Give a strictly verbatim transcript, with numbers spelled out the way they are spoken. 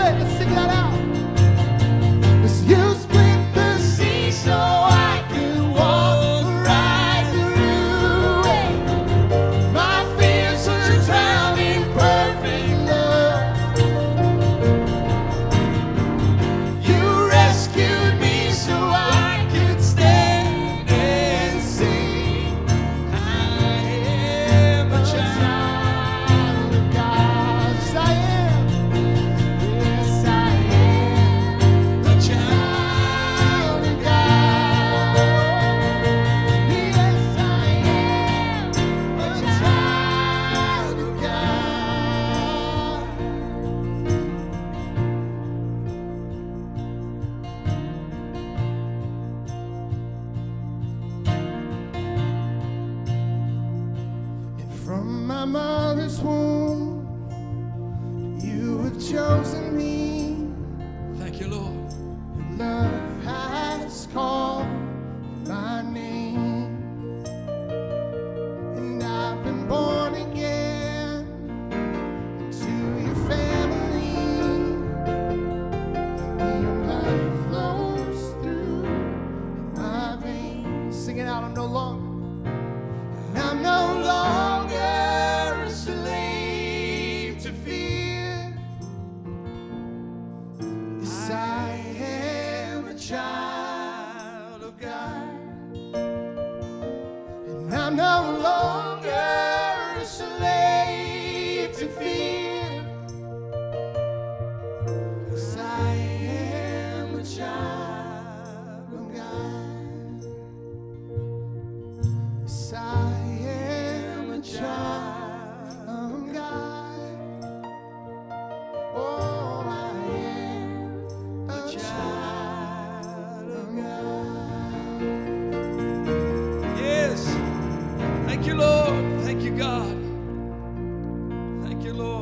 it. Let's sing that out. 'Cause you split the sea so I can walk right through it. My fears are drowned in perfect love. You rescued me so I could stand and sing. I am a child of God. Yes, I am. Yes, I am a child of God. Yes, I am a child of God. And from my mother's womb, you have chosen me. Thank you, Lord. Love has called my name, and I've been born again into your family. Your blood flows through my veins. Sing it out. I'm no longer. And I'm no longer a slave to fear. Yes, I am a child of God. And I'm no longer a slave to fear. Yes, I am a child of God. Yes, I am a child of God. Oh, I am a child of God. Yes. Thank you, Lord. Thank you, God. Thank you, Lord.